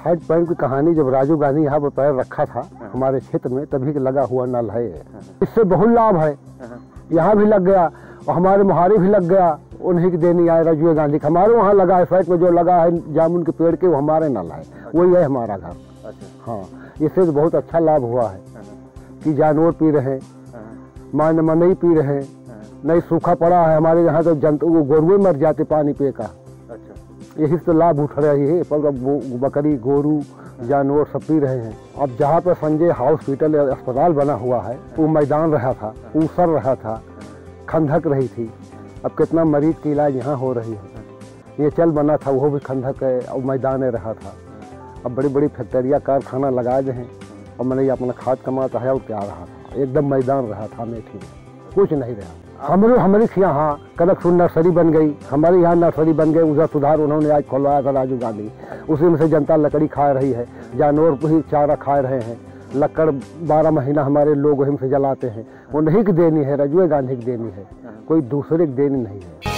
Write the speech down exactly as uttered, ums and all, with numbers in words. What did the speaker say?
Fat pump की कहानी जब राजीव गांधी यहाँ पर पैर रखा था हमारे क्षेत्र में, तभी के लगा हुआ नल है। इससे बहुत लाभ है, यहाँ भी लग गया और हमारे मोहारी भी लग गया, उन्हीं की देनी आए राजीव गांधी। हमारे वहाँ लगा है फैट में जो लगा है जामुन के पेड़ के, वो हमारे नल है, वही है हमारा घर। हाँ, इससे तो बहुत अच्छा लाभ हुआ है कि जानवर पी रहे हैं, मान मनई पी रहे हैं, नहीं सूखा पड़ा है हमारे यहाँ तो जंतु वो गोरुए मर जाते पानी पे का। अच्छा, यही तो लाभ उठ रही है, पर बकरी गोरू जानवर सब पी रहे हैं। अब जहाँ पर संजय हॉस्पिटल अस्पताल बना हुआ है, वो मैदान रहा था, ऊसर रहा था, खंदक रही थी। अब कितना मरीज की इलाज यहाँ हो रही है। ये चल बना था वो भी खंदक है और मैदान रहा था। अब बड़ी बड़ी फैक्ट्रिया कारखाना लगा दे हैं और मैंने अपना खाद कमाता है और क्या रहा था, एकदम मैदान रहा था अमेठी में, कुछ नहीं रहा। हमारे हमारे यहाँ कनकसुर नर्सरी बन गई, हमारे यहाँ नर्सरी बन गई, उधर सुधार उन्होंने आज खोलवाया था राजीव गांधी। उसी में से जनता लकड़ी खा रही है, जानवर भी चारा खा रहे हैं, लकड़ बारह महीना हमारे लोग वहीं से जलाते हैं। वो नहीं की देनी है, राजीव गांधी की देनी है, कोई दूसरे की देनी नहीं है।